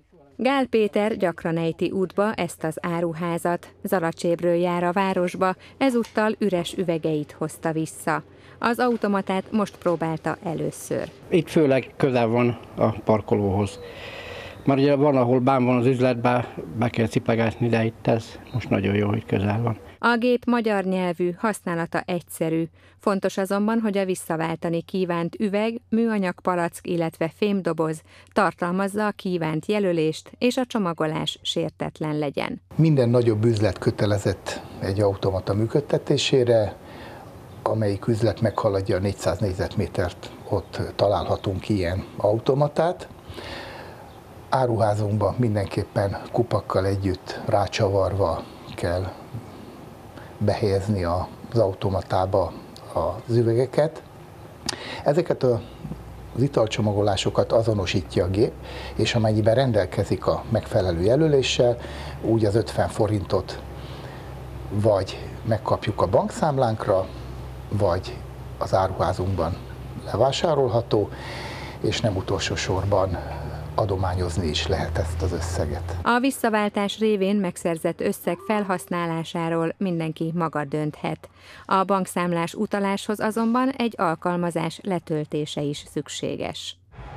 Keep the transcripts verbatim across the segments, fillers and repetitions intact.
Gál Péter gyakran ejti útba ezt az áruházat, Zalacsébről jár a városba, ezúttal üres üvegeit hozta vissza. Az automatát most próbálta először. Itt főleg közel van a parkolóhoz. Már ugye van, ahol bán van az üzletben, be kell cipelgetni, de itt ez most nagyon jó, hogy közel van. A gép magyar nyelvű, használata egyszerű. Fontos azonban, hogy a visszaváltani kívánt üveg, műanyag palack, illetve fémdoboz tartalmazza a kívánt jelölést, és a csomagolás sértetlen legyen. Minden nagyobb üzlet kötelezett egy automata működtetésére, amelyik üzlet meghaladja a négyszáz négyzetmétert, ott találhatunk ilyen automatát. Áruházunkban mindenképpen kupakkal együtt rácsavarva kell behelyezni az automatába az üvegeket. Ezeket az italcsomagolásokat azonosítja a gép, és amennyiben rendelkezik a megfelelő jelöléssel, úgy az ötven forintot vagy megkapjuk a bankszámlánkra, vagy az áruházunkban levásárolható, és nem utolsó sorban adományozni is lehet ezt az összeget. A visszaváltás révén megszerzett összeg felhasználásáról mindenki maga dönthet. A bankszámlás utaláshoz azonban egy alkalmazás letöltése is szükséges.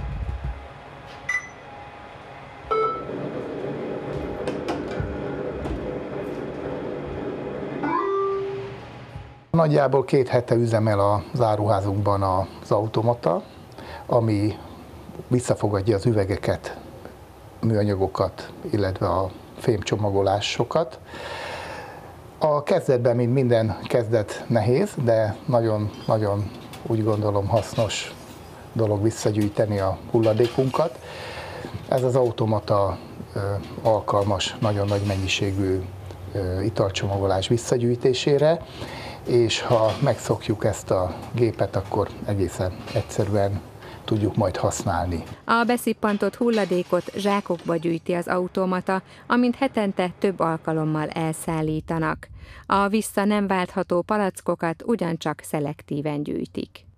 Nagyjából két hete üzemel az áruházunkban az automata, ami visszafogadja az üvegeket, műanyagokat, illetve a fémcsomagolásokat. A kezdetben, mint minden kezdet nehéz, de nagyon-nagyon úgy gondolom hasznos dolog visszagyűjteni a hulladékunkat. Ez az automata alkalmas nagyon nagy mennyiségű italcsomagolás visszagyűjtésére, és ha megszokjuk ezt a gépet, akkor egészen egyszerűen tudjuk majd használni. A beszippantott hulladékot zsákokba gyűjti az automata, amint hetente több alkalommal elszállítanak. A vissza nem váltható palackokat ugyancsak szelektíven gyűjtik.